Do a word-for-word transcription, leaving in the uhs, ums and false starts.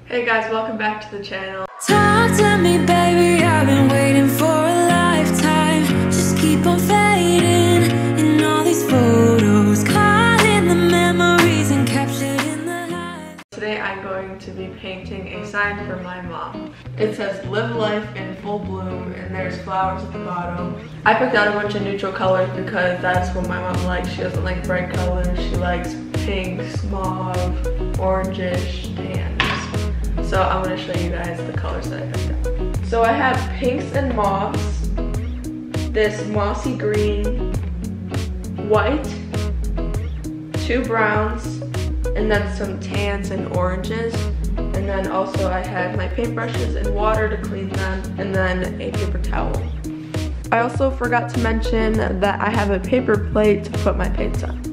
Hey guys, welcome back to the channel. Talk to me, baby, I've been waiting for a lifetime. Just keep on fading in all these photos, caught in the memories and captured in the light. Today I'm going to be painting a sign for my mom. It says live life in full bloom and there's flowers at the bottom. I picked out a bunch of neutral colors because that's what my mom likes. She doesn't like bright colors. She likes pinks, mauve, orangish, tans. So I'm going to show you guys the colors that I picked out. So I have pinks and mauves, this mossy green, white, two browns, and then some tans and oranges. And then also I have my paintbrushes and water to clean them, and then a paper towel. I also forgot to mention that I have a paper plate to put my paints on.